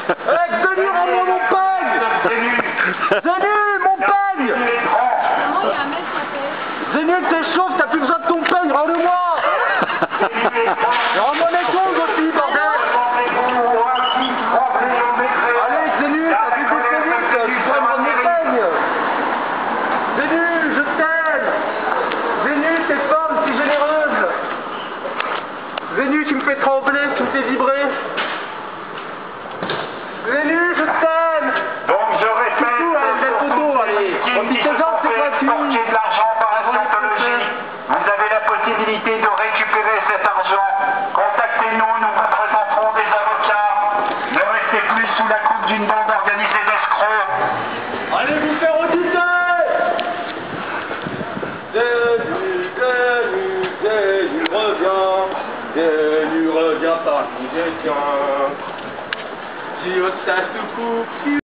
Zenu, rends-moi mon peigne! Zenu, mon peigne! Zenu, t'es chauve, t'as plus besoin de ton peigne, rends-le-moi! Rends-moi mes choses aussi, bordel! Allez, Zenu, t'as plus de vite, tu dois me rendre mes peignes! Zenu, je t'aime! Zenu, t'es femme, si généreuse! Zenu, tu me fais trembler, tu me fais vibrer! Zenu, je t'aime! Donc je répète, qui se sont fait porter de l'argent par la scientologie, vous avez la possibilité de récupérer cet argent. Contactez-nous, nous vous présenterons des avocats. Ne restez plus sous la coupe d'une bande organisée d'escrocs. Allez vous faire auditer! Zenu revient parmi les tiens. Dieu, ça se coupe.